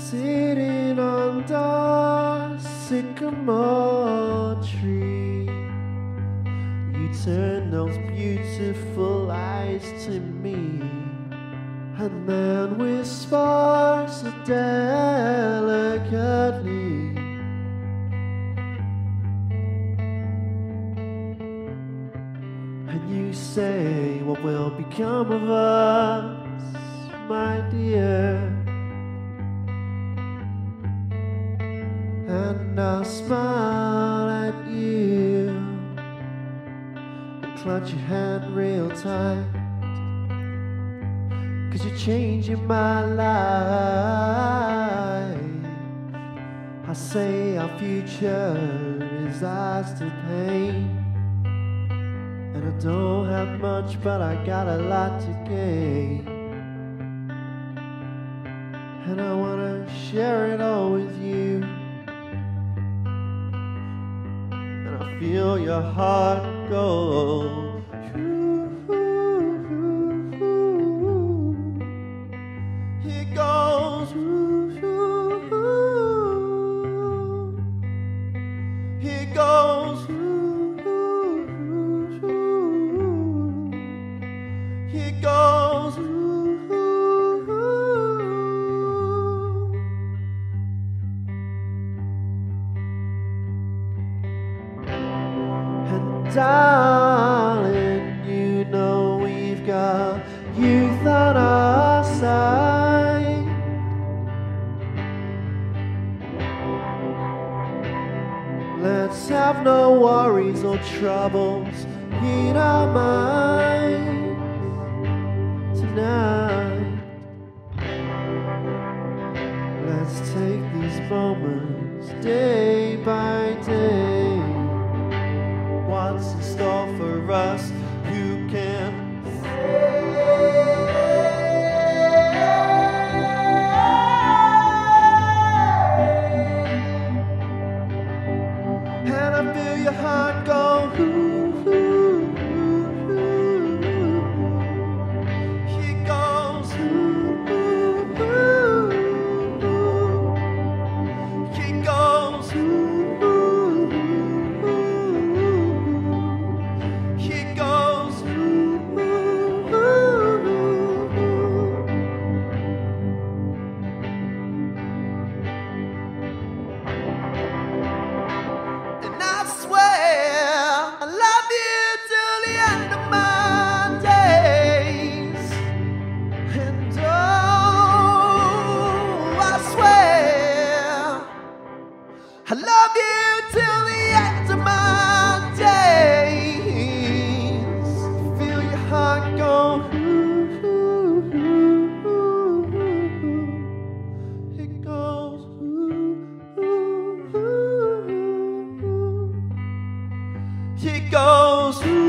sitting under sycamore tree. You turn those beautiful eyes to me, and then whispers so delicately, and you say, what will become of us, my dear? And I'll smile at you and clutch your hand real tight, 'cause you're changing my life. I say our future is ours to paint, and I don't have much, but I got a lot to gain, and I wanna share it all with you. And I feel your heart go. It goes. It goes. It goes. And darling, you know we've got youth on our side. Let's have no worries or troubles in our minds tonight. Let's take these moments day by day. What's in store for us, you can say. And I feel your heart go. It goes. It goes. It goes. And I swear I love you till the end of my days. And oh, I swear I love you till the end of my days. Feel your heart go. It goes. It goes.